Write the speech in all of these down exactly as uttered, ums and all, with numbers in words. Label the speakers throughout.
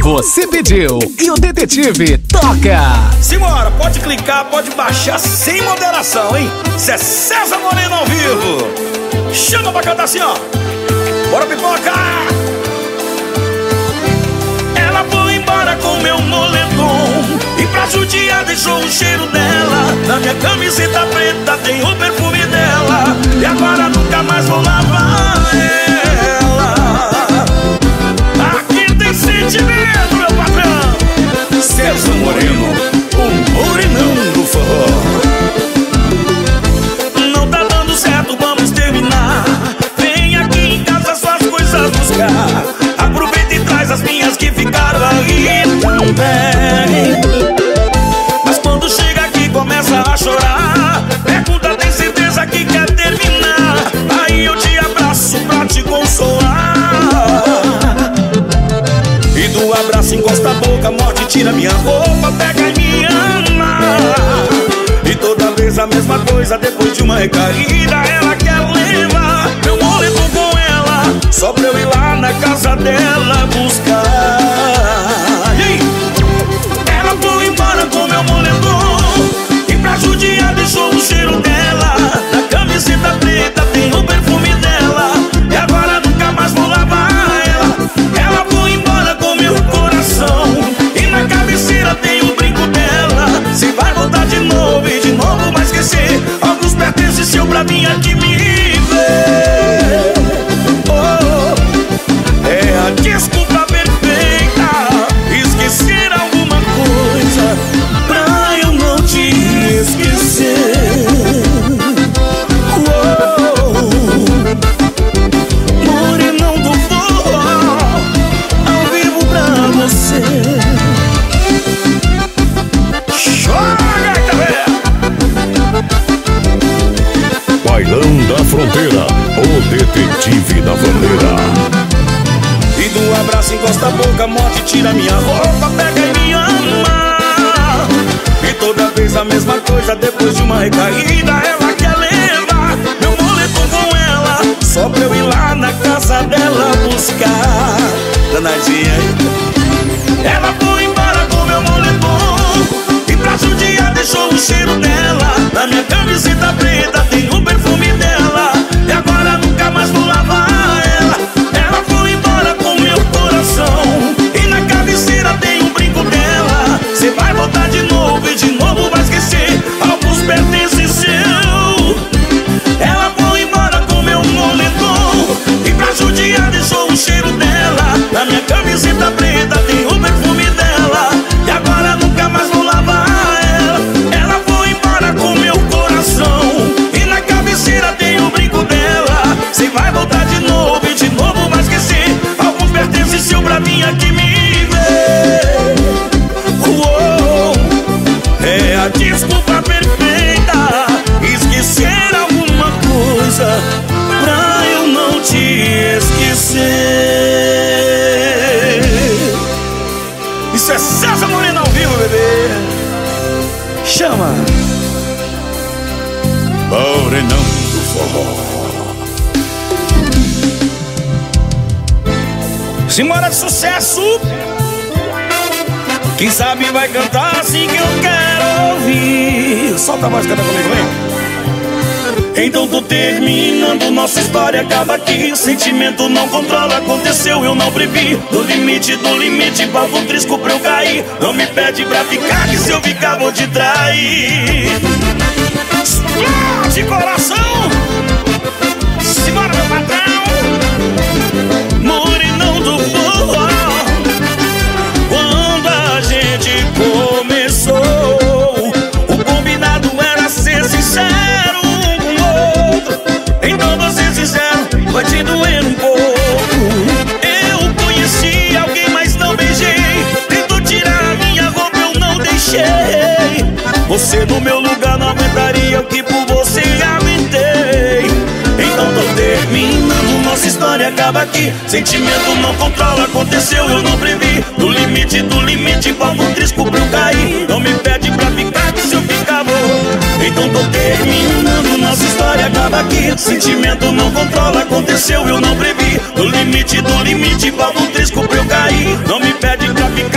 Speaker 1: Você pediu e o detetive toca.
Speaker 2: Simbora, pode clicar, pode baixar sem moderação, hein? Cê é César Moreno ao vivo. Chama pra cantar assim, ó. Bora, pipoca! Ela foi embora com meu moletom e pra judiar deixou o cheiro dela. Na minha camiseta preta tem o perfume dela. E agora nunca mais vou lavar ela. Aqui tem sentimento, meu patrão. César Moreno, o morenão do forró. Não tá dando certo, vamos terminar. Vem aqui em casa suas coisas buscar. Aproveita e traz as minhas que ficaram aí também. Mas quando chega aqui começa a chorar. Pergunta, tem certeza que quer terminar? Aí eu te abraço pra te consolar. E do abraço encosta a boca, a morte tira minha roupa, pega e me ama. E toda vez a mesma coisa, depois de uma recaída ela quer levar meu moletom com ela, só pra eu ir lá na casa dela buscar. E aí? Ela foi embora com meu moletom e pra judiar deixou o cheiro dela. Na camiseta preta tem o perfume dela. E agora nunca mais vou lavar ela. Ela foi embora com meu coração e na cabeceira tem o brinco dela. Se vai voltar de novo e de novo vai esquecer alguns pertences seu pra mim aqui me ver. Oh, é a desculpa perfeita, esquecer alguma coisa pra eu não te esquecer. Oh, morenão do forró, ao vivo pra você. Joga, galera!
Speaker 3: Bailão da Fronteira, o detetive da bandeira.
Speaker 2: E do abraço encosta a boca, a morte tira minha roupa, pega e me ama. E toda vez a mesma coisa, depois de uma recaída ela quer levar meu moletom com ela, só pra eu ir lá na casa dela buscar. Danadinha, ela foi embora com meu moletom e pra judiar deixou o cheiro dela. Na minha camiseta preta tem o perfume dela. E agora nunca mais vou lavar ela. Ela foi embora com meu coração e na cabeceira tem o brinco dela. Cê vai voltar de novo e de novo vai esquecer alguns pertences seu. Ela foi embora com meu moletom e pra judiar deixou o cheiro dela. Na minha camiseta preta tem o perfume dela. E agora nunca mais vou lavar ela. Ela foi embora com meu coração e na cabeceira tem o brinco dela. Cê vai voltar de novo e de novo vai esquecer alguns pertences seu pra mim aqui me ver. Uou, é a desculpa perfeita, esquecer alguma coisa pra eu não te esquecer. Isso é César Moreno ao vivo, bebê. Chama Morenão do forró. Simbora de sucesso. Quem sabe vai cantar assim que eu quero ouvir. Solta a voz, canta comigo, vem. Então tô terminando, nossa história acaba aqui. Sentimento não controla, aconteceu, eu não previ. Do limite, do limite, falta um trisco pra eu cair. Não me pede pra ficar, que se eu ficar vou te trair. Explode coração. Simbora, meu patrão. Morenão do forró. Quando a gente começou, o combinado era ser sincero um com o outro. Então você sincero vai te doer um pouco. Eu conheci alguém, mas não beijei. Tentou tirar a minha roupa, eu não deixei. Você no meu lugar não aguentaria o que por você aguentei. Então tô terminando, nossa história acaba aqui. Sentimento não controla, aconteceu, eu não previ. Do limite, do limite, falta um trisco pra eu cair. Não me pede pra ficar, que se eu ficar vou. Então tô terminando, nossa história acaba aqui. Sentimento não controla, aconteceu, eu não previ. Do limite, do limite, falta um trisco pra eu cair. Não me pede pra ficar.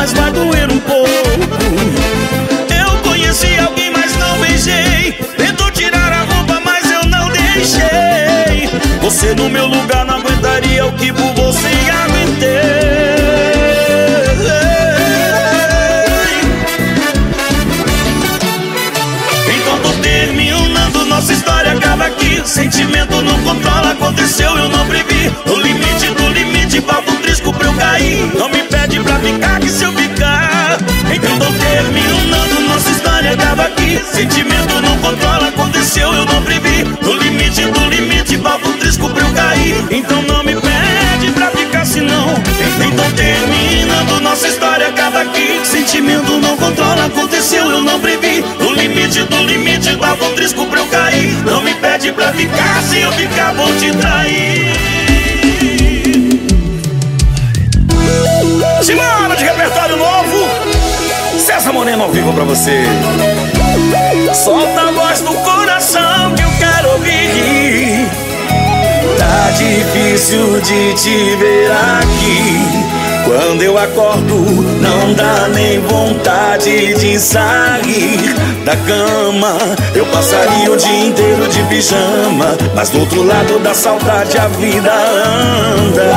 Speaker 2: mas vai doer um pouco. Eu conheci alguém, mas não beijei. Tentou tirar a roupa, mas eu não deixei. Você no meu lugar não aguentaria o que por você aguentei. Então tô terminando, nossa história acaba aqui. Sentimento não controla, aconteceu, eu não previ. No limite do limite, falta um trisco pra eu cair. Não me pede pra ficar, que se eu ficar. Então tô terminando, nossa história acaba aqui. Sentimento não controla, aconteceu, eu não previ. No limite do limite, falta um trisco pra eu cair. Então não me pede pra ficar, senão. Então terminando, nossa história acaba aqui. Sentimento não controla, aconteceu, eu não previ. No limite do limite, falta um trisco pra eu cair. Não me pede pra ficar, se eu ficar vou te trair. Semana de repertório novo, César Moreno ao vivo pra você. Solta a voz do coração que eu quero ouvir. Tá difícil de te ver aqui. Quando eu acordo, não dá nem vontade de sair da cama. Eu passaria o dia inteiro de pijama, mas do outro lado da saudade a vida anda.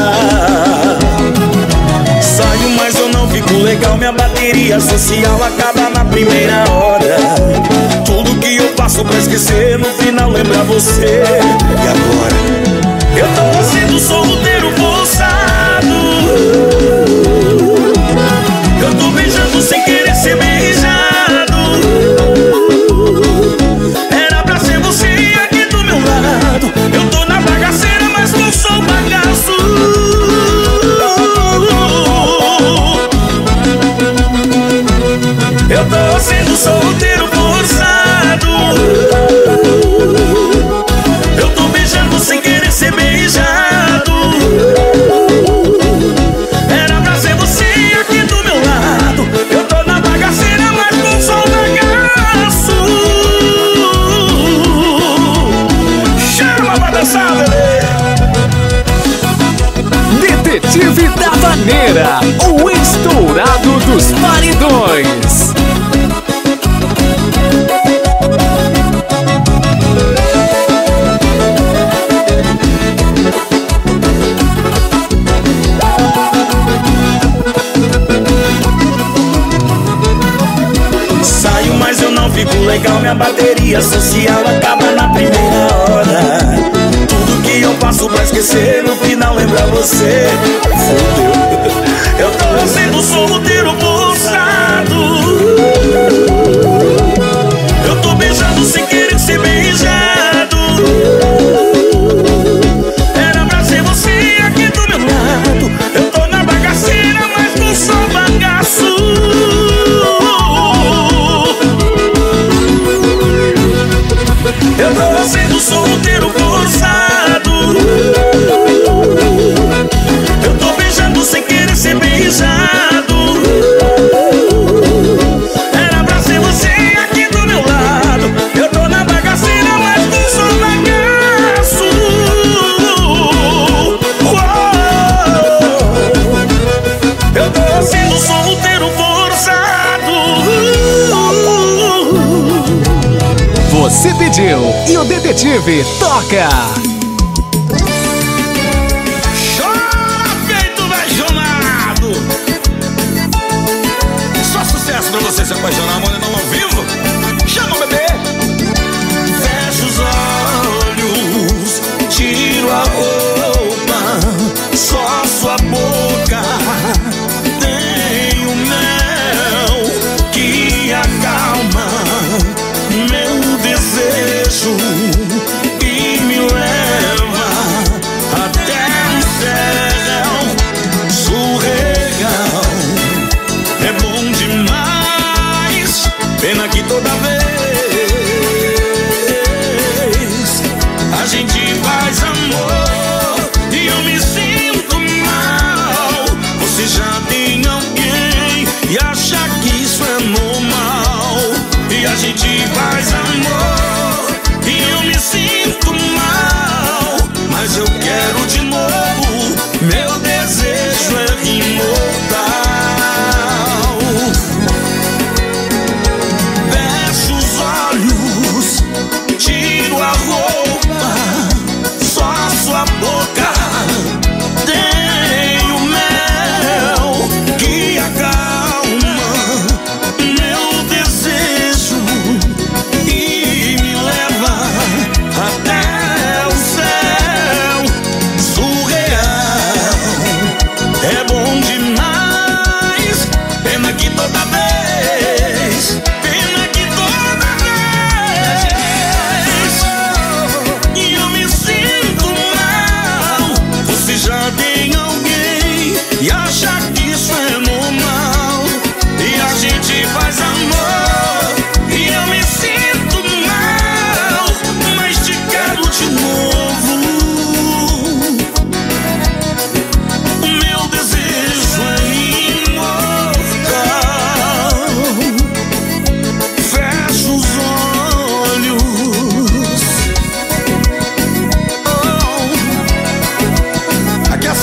Speaker 2: Saio, mas eu não fico legal, minha bateria social acaba na primeira hora. Tudo que eu faço pra esquecer, no final lembra você. E agora? Eu tô sendo solteiro forçado. Eu tô beijando sem querer ser beijado. Era pra ser você aqui do meu lado. Eu tô na bagaceira, mas não sou bagaço. Eu tô sendo solteiro forçado. Eu tô beijando sem querer ser beijado. Era pra ser você aqui do meu lado. Eu tô na bagaceira, mas não sou bagaço. Chama pra dançar, bebê.
Speaker 1: Detetive da Vaneira, o estourado dos paredões.
Speaker 2: Saio, mas eu não fico legal, minha bateria social acaba na primeira hora. Tudo que eu faço pra esquecer, no final lembra você. Fudeu. Eu tô sendo solteiro forçado. Eu tô beijando sem querer ser beijado. Era pra ser você aqui do meu lado. Eu tô na bagaceira, mas não sou bagaço. Eu tô sendo solteiro forçado. Eu tô beijando sem querer ser beijado. Era pra ser você aqui do meu lado. Eu tô na bagaceira, mas não sou bagaço. Uou. Eu tô sendo solteiro forçado.
Speaker 1: Você pediu e o detetive toca.
Speaker 2: Chora feito apaixonado. Só sucesso pra você se apaixonar, Moreno ao vivo. Chama o bebê. Fecha os olhos, tiro a roupa, só sua boca tem o mel que acalma meu desejo e me leva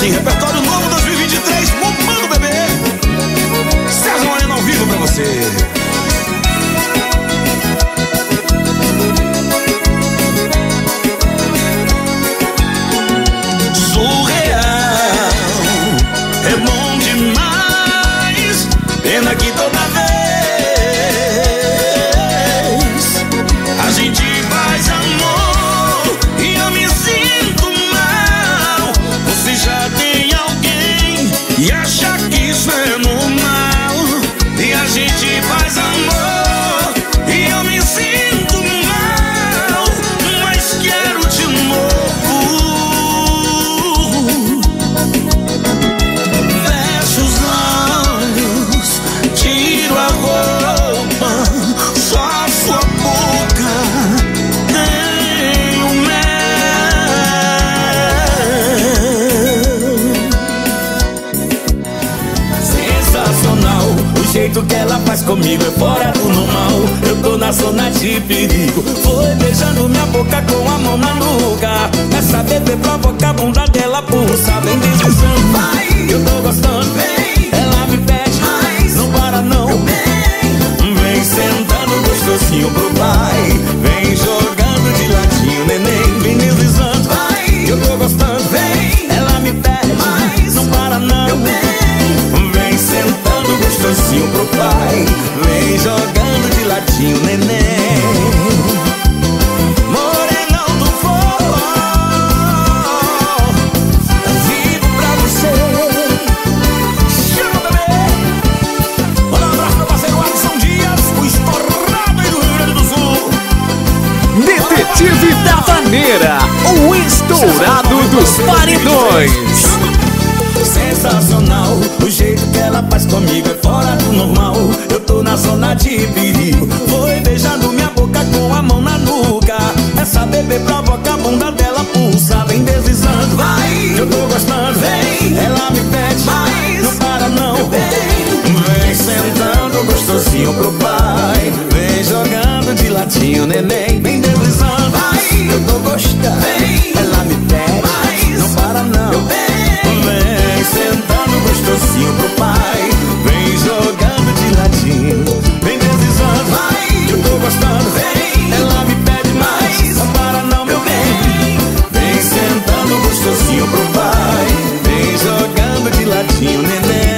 Speaker 2: Sim, repertório novo dois mil e vinte e três, bombando, bebê. César Moreno ao vivo pra você. Surreal, é bom demais. Pena que toda vez a gente faz amor e eu me sinto mal. Você já tem alguém e acha que isso é normal. E a gente faz amor e eu me sinto mal, mas quero de novo. Fecho os olhos, tiro a roupa, só a sua boca tem o mel. Sensacional, o jeito que ela faz comigo é fora do normal. Eu tô na zona de perigo. Foi beijando minha boca com a mão na nuca. Essa bebê provoca a bunda dela, pulsa. Vem deslizando, vai, eu tô gostando, vem. Ela me pede, mais, não para não, eu bem. Vem sentando gostosinho pro pai. Vem jogando de ladinho, neném. Vem deslizando, vai, eu tô gostando, vem. Ela me pede, mais, não para não, eu bem. Vem sentando gostosinho pro pai. Vem jogando de ladinho, neném. Morenão do forró, vivo pra você. Chama, bebê. Manda um abraço pro parceiro Alisson Dias, o estourado aí do Rio Grande do Sul.
Speaker 1: Detetive da Vaneira, o estourado dos paredões.
Speaker 2: Sensacional, o jeito que ela faz comigo é fora do normal. Eu tô na zona de perigo. Foi beijando minha boca com a mão na nuca. Essa bebê provoca a bunda dela, pulsa. Vem deslizando, vai, eu tô gostando, vem. Ela me pede, mais, não para não, eu bem. Vem sentando gostosinho pro pai. Vem jogando de latinho, neném. Vem deslizando, vai, eu tô gostando, vem. Ela me pede, mais, não para não, eu bem. Vem sentando gostosinho pro pai. Vem jogando de ladinho. Vem deslizando, vai, eu tô gostando, vem. Ela me pede mais, não para não, meu bem. Vem sentando gostosinho pro pai. Vem jogando de ladinho, neném.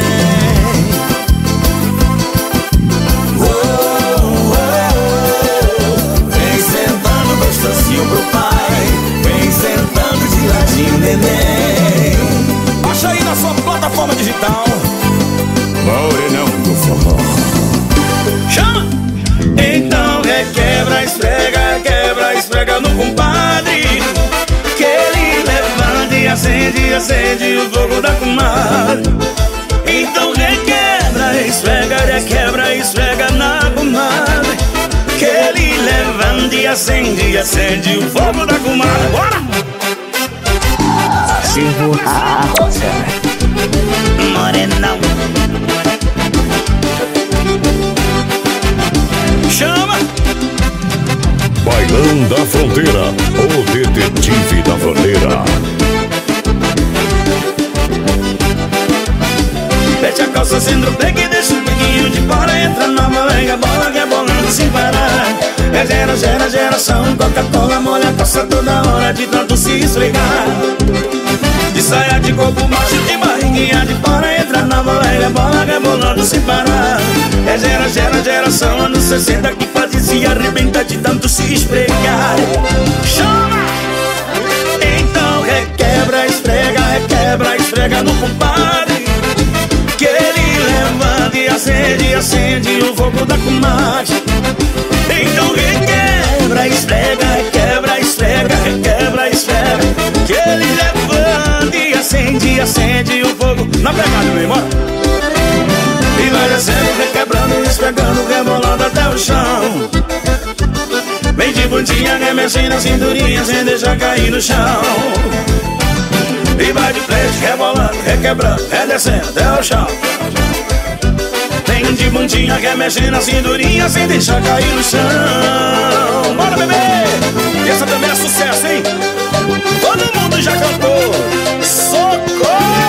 Speaker 2: Oh, oh, oh. Vem sentando gostosinho pro pai. Vem sentando de ladinho, neném. Baixa aí na sua plataforma digital. Morenão do forró. Chama! Então requebra, esfrega, quebra, esfrega no compadre. Que ele levanta e acende, acende o fogo da comadre. Então requebra, esfrega, requebra, esfrega na comadre. Que ele levanta e acende, acende o fogo da comadre. Bora! Morenão. Chama!
Speaker 3: Bailão da Fronteira, o detetive da Vaneira.
Speaker 2: Mete a calça sem break e deixa o biquinho de fora. Entra na malenga, bola rebolando sem parar. É gera, gera, geração. Coca-Cola molha a calça toda hora de tanto se esfregar. De saia de corpo macho, de barriguinha de fora. Entra na malenga, bola rebolando sem parar. É gera, gera, geração. Anos sessenta que quase se arrebenta de tanto se esfregar. Chama! Então requebra, esfrega, requebra, esfrega no compadre. Que ele levanta e acende, acende o fogo da comadre. Então requebra, esfrega, requebra, esfrega, requebra, esfrega. Que ele levanta e acende, acende o fogo. Na pegada, meu irmão. E vai descendo, requebrando, esfregando, rebolando até o chão. Vem de bundinha, remexendo a cinturinha sem deixar cair no chão. E vai de frente, rebolando, requebrando, redescendo até o chão. Vem de bundinha, remexendo a cinturinha sem deixar cair no chão. Bora, bebê! E essa também é sucesso, hein? Todo mundo já cantou. Socorro!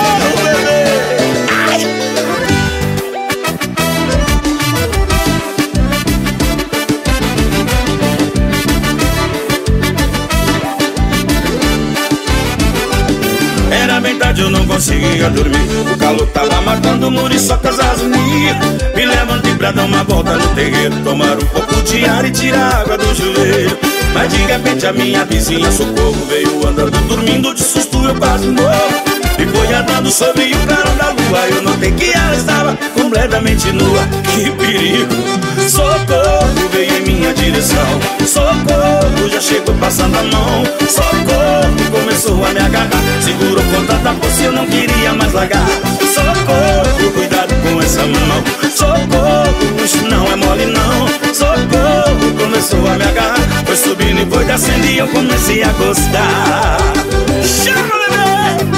Speaker 2: verdade eu não conseguia dormir. O calor tava matando muriçocas, as unias. Me levantei pra dar uma volta no terreiro, tomar um pouco de ar e tirar água do chuveiro. Mas de repente a minha vizinha Socorro veio andando, dormindo de susto eu quase morro. E foi andando sobre o claro da lua. Eu notei que ela estava completamente nua. Que perigo! Socorro veio em minha direção. Socorro já chegou passando a mão. Socorro começou a me agarrar. Segurou com tanta força eu não queria mais largar. Socorro, cuidado com essa mão. Socorro, isso não é mole não. Socorro, começou a me agarrar. Foi subindo e foi descendo e eu comecei a gostar. Chama, bebê!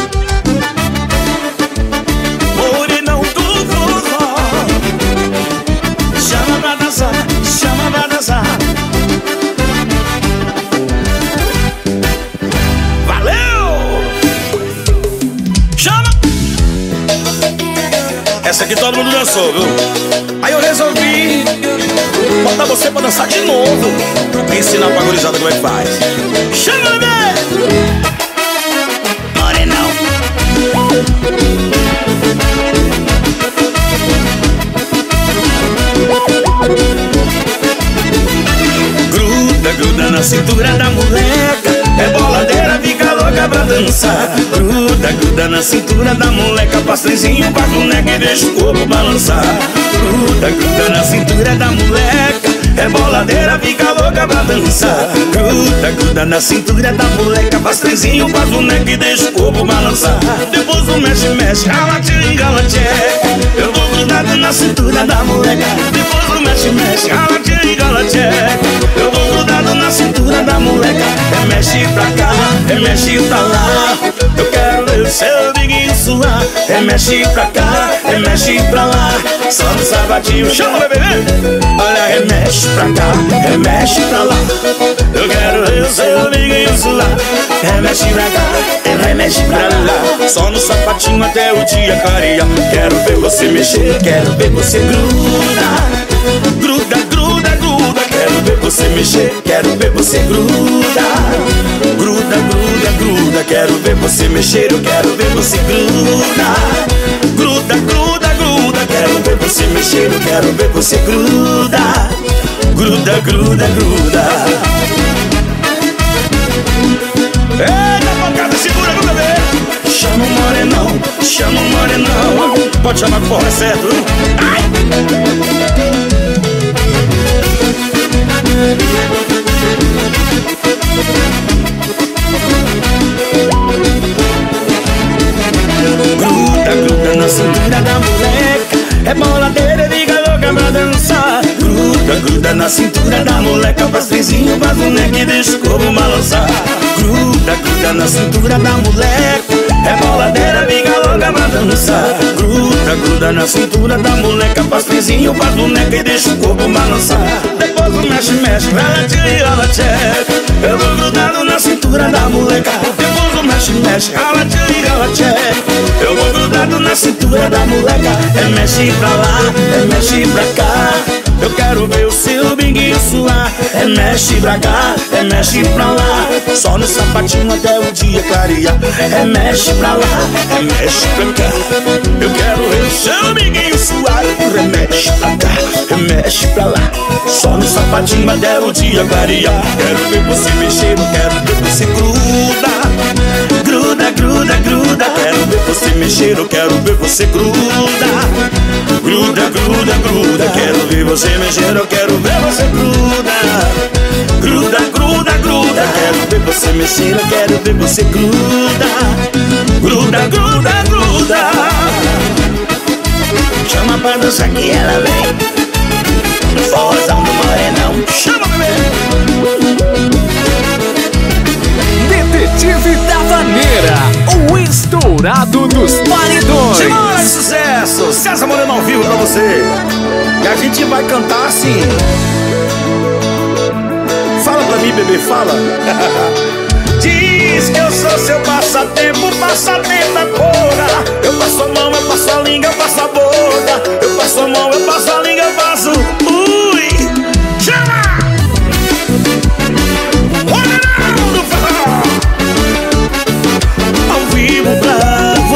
Speaker 2: Morenão do forró. Chama pra dançar, chama pra dançar. Valeu! Chama! Essa aqui todo mundo dançou, viu? Aí eu resolvi botar você pra dançar de novo, e ensinar pra gurizada como é que faz. Chama, bebê! Morenão. Gruda, gruda na cintura da moleca. É boladeira, fica louca pra dançar. Gruda, gruda na cintura da moleca. Pastezinho, pra boneca e deixa o corpo balançar. Gruda, gruda na cintura da moleca. É boladeira, fica louca pra dançar. Gruda, gruda na cintura da moleca. Pastezinho, pra boneca e deixa o corpo balançar. Depois do mexe, mexe, rala, tchê, rala, tchê. Eu vou grudado na cintura da moleca. Depois do mexe, mexe, rala, tchê, rala, tchê. Eu vou grudado na cintura da moleca. É mexe pra cá, é mexe pra lá. Eu quero ver o seu biguinho suar. É mexe pra cá, é mexe pra lá. Só no sabadinho, chama, bebê. Olha, remexe pra cá, remexe pra lá. Eu quero ver o seu biguinho suar. Remexe pra cá, remexe pra lá. Só no sapatinho até o dia clarear. Quero ver você mexer, quero ver você gruda. Gruda, gruda, gruda. Quero ver você mexer, quero ver você gruda. Gruda, gruda, gruda. Quero ver você mexer, eu quero ver você gruda. Gruda, gruda, gruda. Quero ver você mexer, eu quero ver você gruda. Gruda, gruda, gruda. Eita, pancada, segura no bebê. Chama o morenão, chama o morenão. Pode chamar que porra é certo, hein? Ai! Gruda, gruda na cintura da moleca. É boladeira, liga louca pra dançar. Gruda, gruda na cintura da moleca. Pastezinho, faz boneca e deixa o corpo balançar. Gruda, gruda na cintura da moleca. É boladeira, liga louca pra dançar. Gruda, gruda na cintura da moleca. Pastezinho, faz boneca e deixa o corpo balançar. Depois o mexe, mexe, rala, tchê, rala, tchê. Eu vou grudado na cintura da moleca. Depois o mexe, mexe, rala, tchê, rala, tchê. Eu vou grudado na cintura da moleca. É mexe pra lá, é mexe pra cá. Eu quero ver o seu binguinho suar. É mexe pra cá, é mexe pra lá. Só no sapatinho até o dia clarear. É mexe pra lá, é mexe pra cá. Eu quero ver o seu binguinho suar. É mexe pra cá, é mexe pra lá. Só no sapatinho até o dia clarear. Quero ver você mexer, eu quero ver você gruda. Gruda, gruda, gruda. Quero ver você mexer, eu quero ver você gruda. Gruda, gruda, gruda. Quero ver você mexer, eu quero ver você gruda. Gruda, gruda, gruda. Quero ver você mexer, eu quero ver você gruda. Gruda, gruda, gruda. Chama pra dançar que ela vem. Forrozão do morenão. Chama, bebê.
Speaker 1: Detetive Tavaneira, o estourado dos paredões.
Speaker 2: Simbora de sucesso, César Moreno ao vivo pra você. E a gente vai cantar assim. Fala pra mim, bebê, fala. Diz que eu sou seu passatempo, passatempo é porra. Eu passo a mão, eu passo a língua, eu passo a boca. Eu passo a mão, eu passo a língua, eu passo. Ui, chama! Ao vivo pra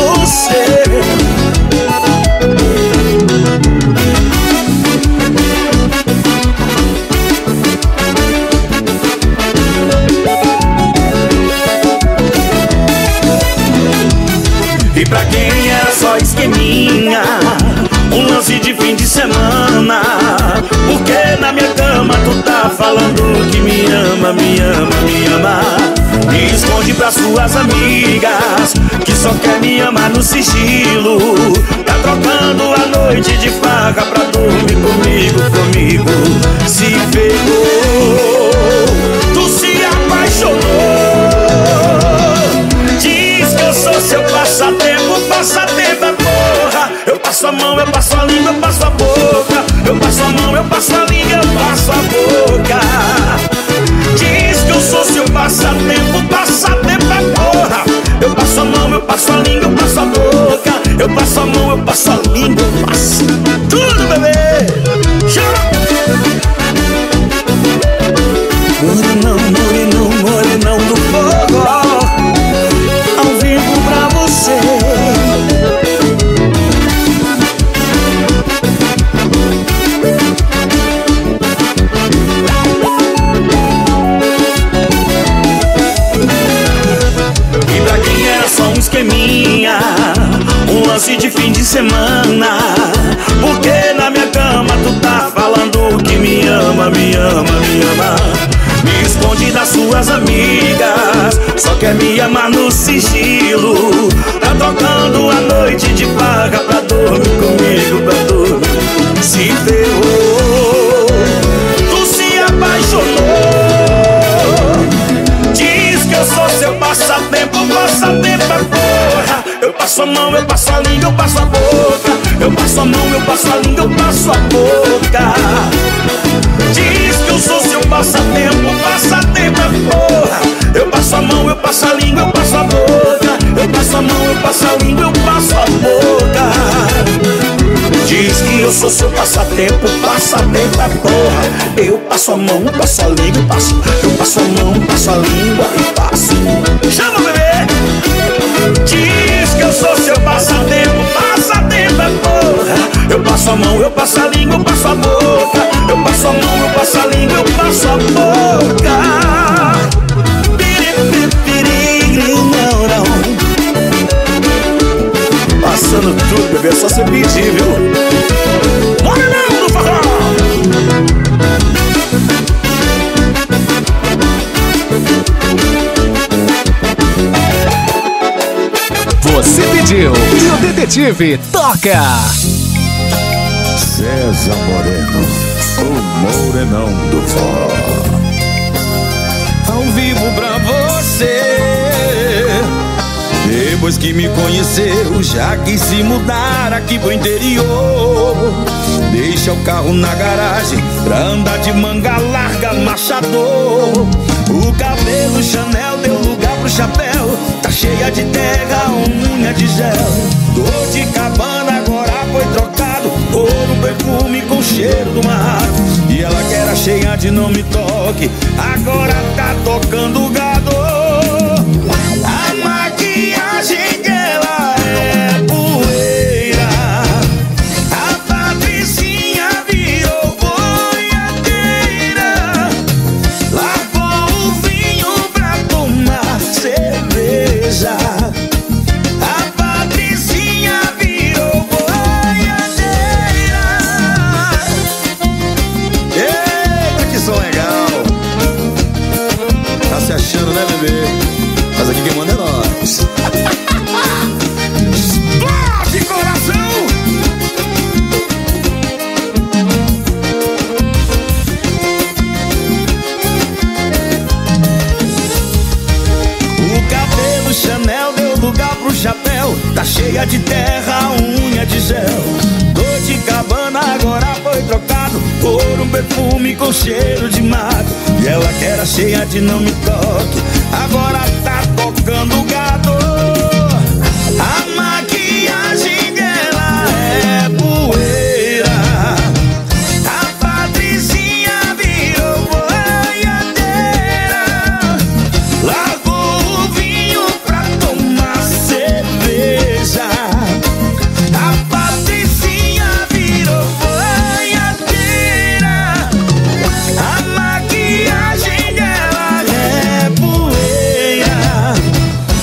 Speaker 2: E pra quem era só esqueminha, um lance de fim de semana, porque na minha cama tu tá falando que me ama, me ama, me ama. E esconde pras suas amigas que só quer me amar no sigilo. Tá trocando a noite de farra pra dormir comigo, comigo. Se pegou, tu se apaixonou. Diz que eu sou seu passatempo, passatempo é porra. Eu passo a mão, eu passo a língua, eu passo a boca. Eu passo a mão, eu passo a língua, eu passo a boca. Diz que eu sou seu passatempo, passatempo é porra. Eu passo a mão, eu passo a língua, eu passo a boca. Eu passo a mão, eu passo a língua, eu passo tudo, bebê. Chama! Morenão, morenão, morenão do fogo, ao vivo pra você. E pra quem era só um esqueminha, um lance de fim de semana, porque na minha cama tu tá falando que me ama, me ama, me ama. Me esconde das suas amigas, só quer me amar no sigilo. Tá tocando a noite de farra pra dormir comigo, pra dormir. Se ferrou, tu se apaixonou. Diz que eu sou seu passatempo, passatempo é porra. Eu passo a mão, eu passo a língua, eu passo a boca. Eu passo a mão, eu passo a língua, eu passo a boca. Diz que eu sou seu passatempo, passatempo é porra. Eu passo a mão, eu passo a língua, eu passo a boca. Eu passo a mão, eu passo a língua, eu passo a boca. Diz que eu sou seu passatempo, passatempo é porra. Eu passo a mão, passo a língua, passo. Eu passo a mão, passo a língua e passo. Chama, bebê! Diz que eu sou seu passatempo, passatempo é porra. Eu passo a mão, eu passo a língua, eu passo a boca. Eu passo a mão, eu passo a língua, eu passo a boca. Passando tudo, bebê, é só você pedir, viu? Morenão do forró!
Speaker 1: Você pediu e o detetive toca.
Speaker 3: César Moreno, o morenão do forró.
Speaker 2: Ao vivo pra você. Depois que me conheceu, já quis se mudar aqui pro interior. Deixa o carro na garagem pra andar de manga larga, marchador. O cabelo Chanel deu lugar pro chapéu. Tá cheia de terra, unha de gel. Dor de cabana agora foi trocado por um perfume com cheiro do mar. E ela que era cheia de não me toque, agora tá tocando gado. A maquiagem dela é poeira. A Patricinha virou boiadeira. Lavou o vinho pra tomar cerveja. A Patricinha virou boiadeira. Eita, que som legal. Tá se achando, né, bebê? Mas aqui quem manda é nós. Explode, coração! O cabelo Chanel deu lugar pro chapéu. Tá cheia de terra, unha de gel. Dor de cabana agora foi trocado por um perfume com cheiro de mato. E ela que era cheia de não me toque, agora tá tocando gado. A maquiagem dela é poeira. A Patricinha virou boiadeira. Largou o vinho pra tomar cerveja. A Patricinha virou boiadeira. A maquiagem dela é poeira.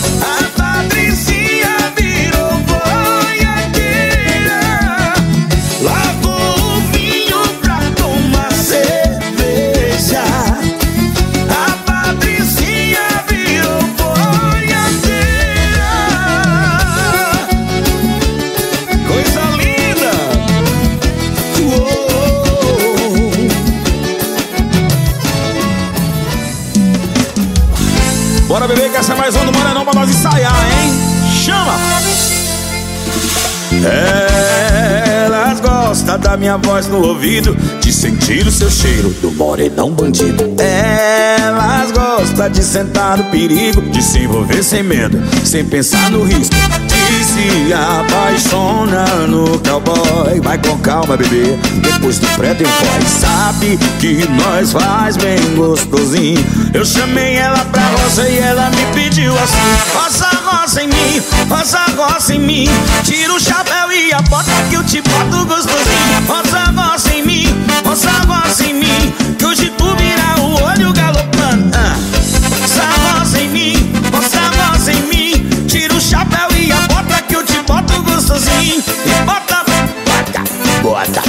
Speaker 2: Elas gostam da minha voz no ouvido, de sentir o seu cheiro do morenão bandido. Elas gostam de sentar no perigo, de se envolver sem medo, sem pensar no risco, de se apaixona no cowboy. Vai com calma, bebê, depois do pré tem um boy. Sabe que nós faz bem gostosinho. Eu chamei ela pra roça e ela me pediu assim: roça, roça em mim, roça, roça em mim. Tira o chapéu e a bota que eu te boto gostosinho. Roça, roça em mim, roça, roça em mim, que hoje tu vira o olho galopando. ah. Roça, roça em mim, roça, roça em mim. Tira o chapéu e a bota que eu te boto gostosinho. E bota, bota, bota,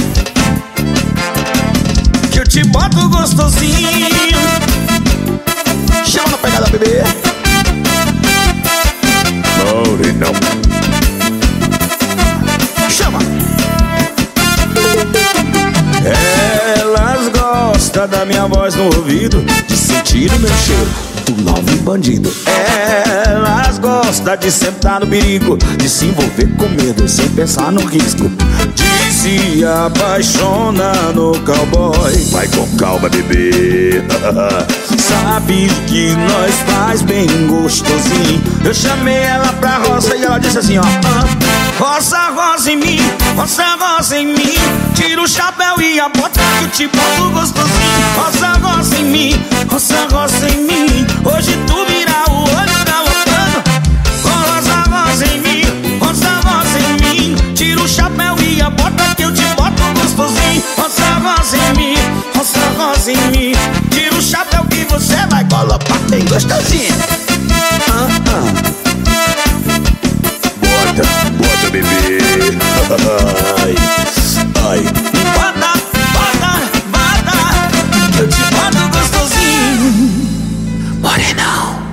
Speaker 2: que eu te boto gostosinho. Chama na pegada, bebê.
Speaker 3: Morenão.
Speaker 2: Chama. Elas gostam da minha voz no ouvido, de sentir o meu cheiro do novo bandido. Elas gostam de sentar no perigo, de se envolver com medo, sem pensar no risco, de se apaixonar no cowboy.
Speaker 3: Vai com calma, bebê.
Speaker 2: Sabe que nós faz bem gostosinho. Eu chamei ela pra roça e ela disse assim, ó: roça, roça em mim, roça, roça em mim. Tira o chapéu e a bota que eu te boto gostosinho. Roça, roça em mim, roça, roça em mim. Hoje tu vira o olho galopando. Roça, roça em mim, roça, roça em mim. Tira o chapéu e a bota que eu te boto gostosinho. Roça, roça em mim, roça, roça em mim. Tira o chapéu que você vai galopar bem gostosinho. ah, ah.
Speaker 3: Bota, bota, bebê.
Speaker 2: Ai, ai. Bota, bota, bota, eu te boto gostosinho. Morenão.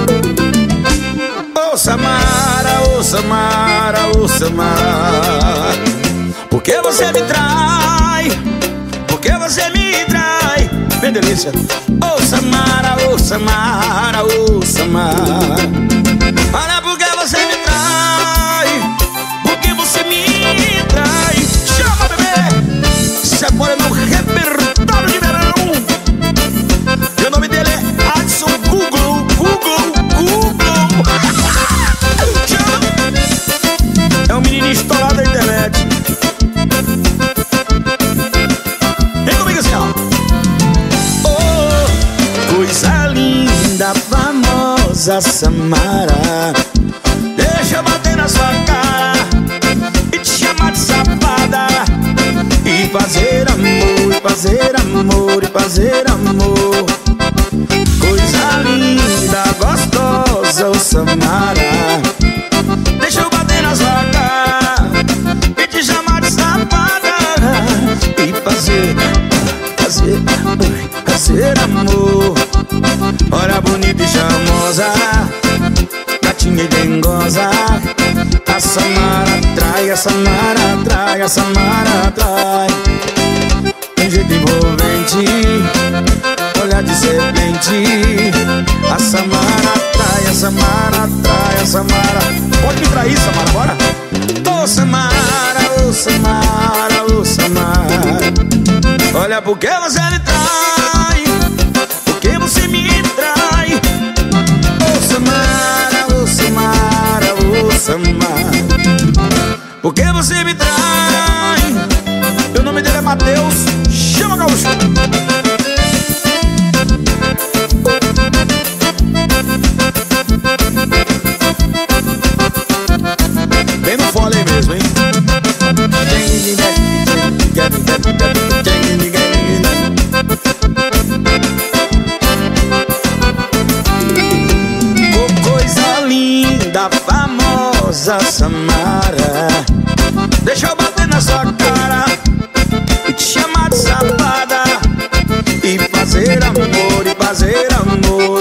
Speaker 2: Ô Samara, ô Samara, ô Samara, por que você me trai? Por que você me trai? Bem delícia. Ô Samara, ô Samara, ô Samara, olha por que você me trai. Por que você me trai? Chama, bebê. Isso agora é meu repertório de verão. E o nome dele é Adson Google, Google, Google. Chama. É um menino estourado da internet. Vem comigo assim, ó. Oh, coisa linda, famosa Samara, deixa eu bater na sua cara e te chamar de safada, e fazer amor, e fazer amor, e fazer amor. Coisa linda, gostosa, ô Samara, deixa eu bater na sua cara e te chamar de safada, e fazer, fazer, fazer amor. Olha bonita e charmosa, gatinha e dengosa, a Samara atrai, a Samara atrai, a Samara atrai. Tem jeito envolvente, olhar de serpente, a Samara atrai, a Samara atrai, a Samara. Pode me trair, Samara, bora? Ô Samara, ô Samara, ô Samara, olha por que você me trai, por que você me trai. Ô Samara, ô Samara, ô Samara, por que você me trai? O nome dele é Matheus. Chama, gaúcho. Bem no fole aí mesmo, hein? Oh, coisa linda, famosa Samara, deixa eu bater na sua cara e te chamar de safada, e fazer amor, e fazer amor.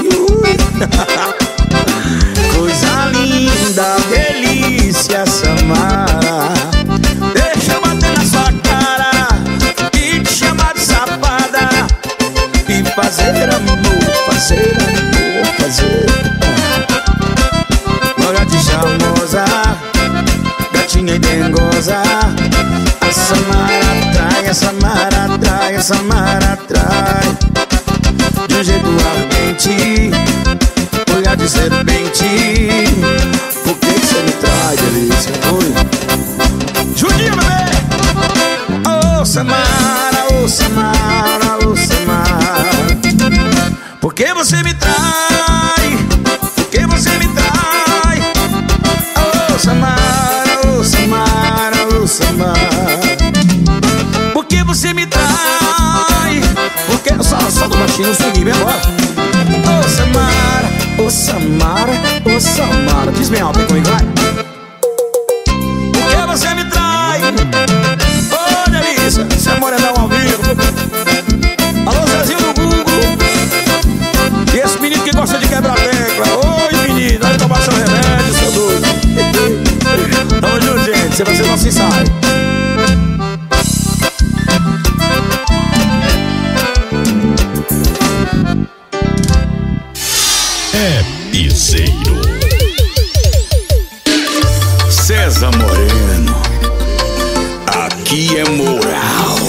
Speaker 2: Coisa linda, delícia Samara, deixa eu bater na sua cara e te chamar de safada, e fazer amor, fazer amor, fazer. Olha de charmosa, gatinha e dengosa. A Samara atrai, a Samara atrai, a Samara atrai. De um jeito ardente, olhar de serpente. Por que que você me trai, delícia? Oi, Juninho, bebê! Ô Samara, ô Samara, ô Samara. Por que você me trai? Por que você me trai? Ô Samara, ô Samara, ô Samara. Por que você me trai? Por que... Só, só do baixinho, swing, vem embora. Ô Samara, ô Samara, ô Samara. Diz bem alto aí comigo, vai. Por que você me trai? Ô delícia, você é morenão ao vivo. Alô Zezinho do Google. E esse menino que gosta de quebrar tecla. Oi menino, vai tomar seu remédio, seu doido. Tamo junto, gente, você vai ser nosso ensaio.
Speaker 3: É piseiro.
Speaker 2: César Moreno, aqui é moral.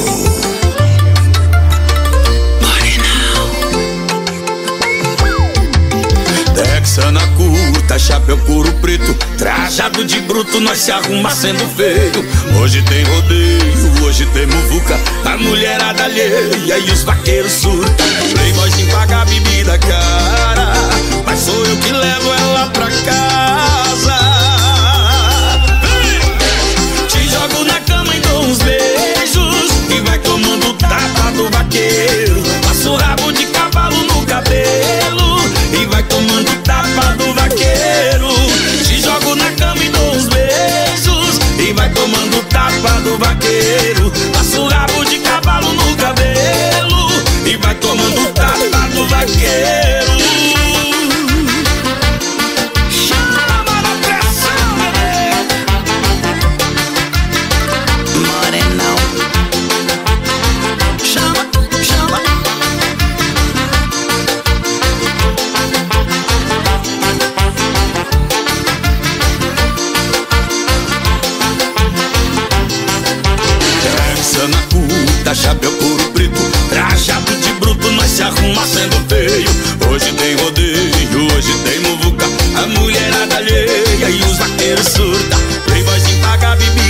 Speaker 2: Texana curta, chapéu couro preto, trajado de bruto, nós se arruma sendo feio. Hoje tem rodeio, hoje tem muvuca, a mulherada alheia e os vaqueiros surtam. Playboyzinho paga a bebida cara, mas sou eu que levo ela pra casa. Te jogo na cama e dou uns beijos e vai tomando tapa do vaqueiro. Passo o rabo de cavalo no cabelo e vai tomando tapa do vaqueiro. Te jogo na cama e dou uns beijos e vai tomando tapa do vaqueiro. Passo o rabo de cavalo no cabelo e vai tomando tapa do vaqueiro. Chama na pressão, bebê. Morenão. Chama, chama. Texana curta, chapéu couro preto, trajado de bruto, nós se arruma sendo feio. Hoje tem rodeio, hoje tem muvuca, a mulherada alheia e os vaqueiros surda. Playboyzinho paga a bebida